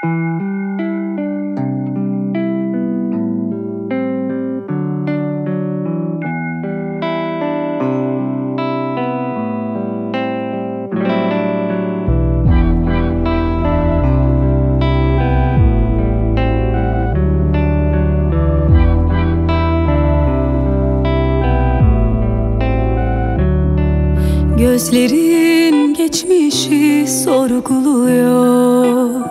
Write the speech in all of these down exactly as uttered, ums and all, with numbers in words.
Gözlerin geçmişi sorguluyor.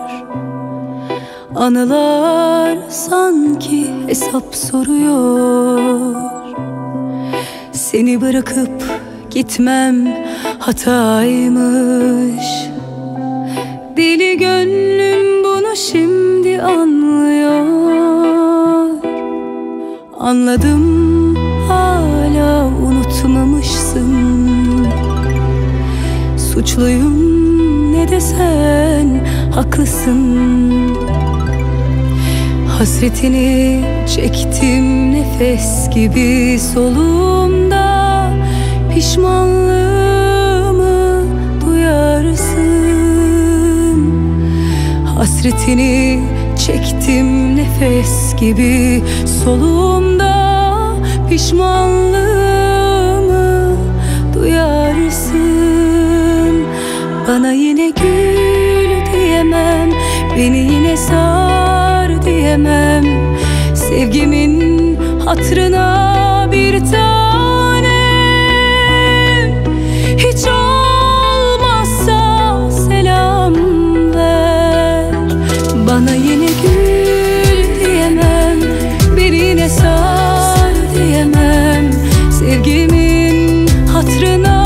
Anılar sanki hesap soruyor. Seni bırakıp gitmem hataymış. Deli gönlüm bunu şimdi anlıyor. Anladım, hala unutmamışsın. Suçluyum ne desen haklısın. Hasretini çektim nefes gibi solumda. Pişmanlığımı duyarsın. Hasretini çektim nefes gibi solumda. Pişmanlığımı duyarsın. Bana yine gül diyemem, beni yine sar diyemem. Sevgimin hatırına bir tanem. Hiç olmazsa selam ver. Bana yine gül diyemem, beni yine sar diyemem. Sevgimin hatırına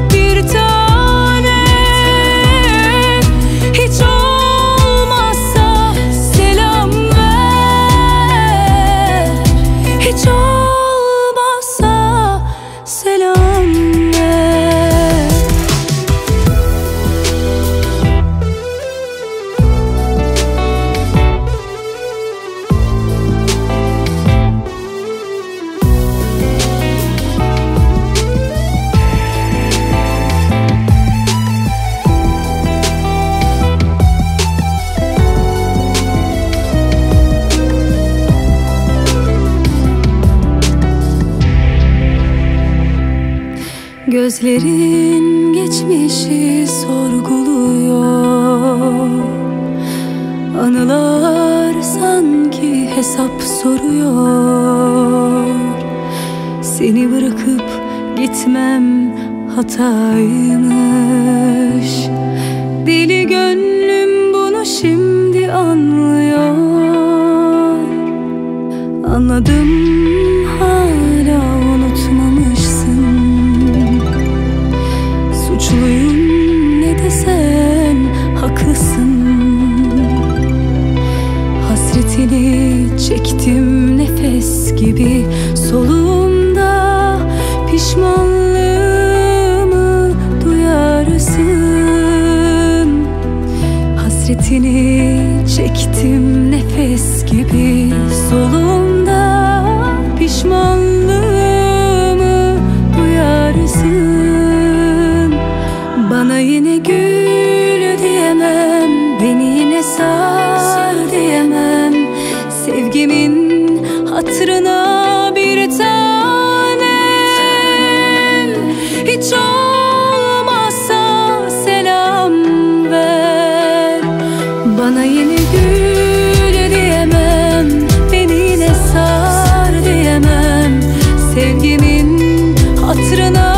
gözlerin geçmişi sorguluyor. Anılar sanki hesap soruyor. Seni bırakıp gitmem hataymış. Deli gönlüm bunu şimdi anlıyor. Anladım, hala unutmamışsın. Suçluyum ne desen haklısın. Hasretini çektim nefes gibi solumda. Pişmanlığımı duyarsın. Hasretini çektim nefes gibi solumda. Pişmanlığımı duyarsın. Bana yine gül diyemem, beni yine sar diyemem. Sevgimin hatırına bir tanem. Hiç olmazsa selam ver. Bana yine gül diyemem, beni yine sar diyemem. Sevgimin hatırına